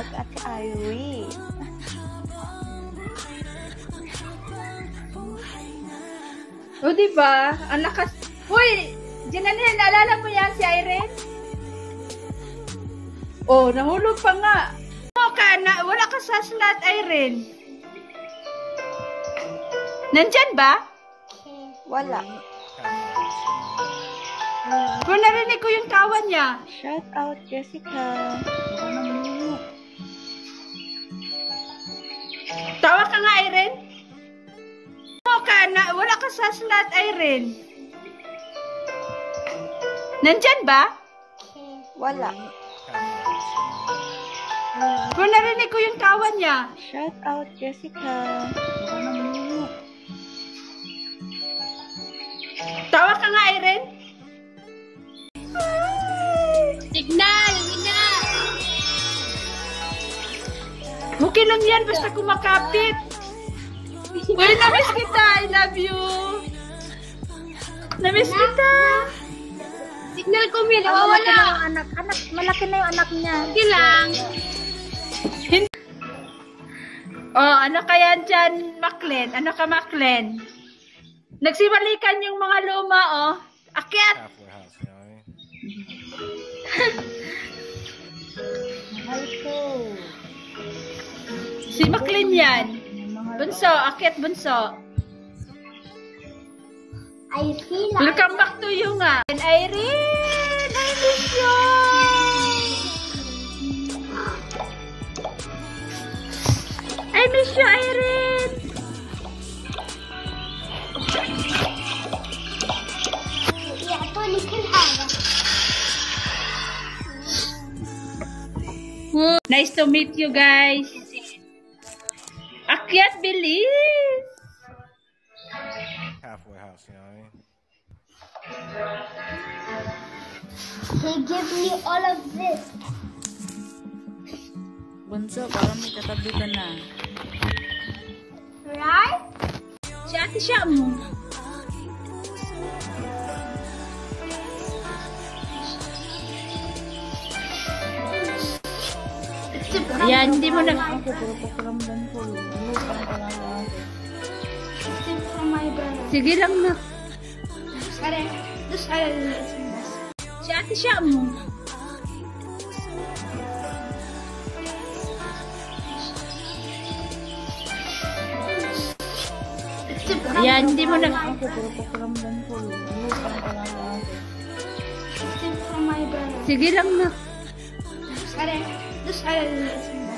vlog at si Irie. O, diba? Ang lakas. Uy! Jananil, naalala mo yan si Irene? Oh, nahulog pa nga. Wala ka sa slot, Irene. Nandyan ba? Wala. Pero narinig ko yung tawa niya. Shout out, Jessica. Tawa ka nga, Irene? Wala ka sa slot, Irene. Nandyan ba? Wala. Pero narinig ko yung tawa niya. Shout out, Jessica. Tawa ka nga, Irene? Signal! Hina! Okay lang yan, basta kumakapit. Uy, namiss kita. I love you. Namiss kita. Signal ko, Mil. Wala. Anak, malaki na yung anak niya. Hindi lang. Oh, ano kaya dyan, Maclen? Ano ka, Maclen? Nagsiwalikan yung mga luma, oh. Akyat! Si Maclen yan. Bunso, akyat bunso. I feel like... Welcome back to you nga. And Irene, I miss you. I miss you, Irene. يعطوني كل حاجة. Nice to meet you guys. Akyat, bilis. Halfway house, you know what I mean? They give me all of this. Bunso, parang may katabi ka na. Right? Si ate siya mo. Yan, hindi mo na... Sige lang na. Si ate siya mo. Yan, hindi mo na... Sige lang na.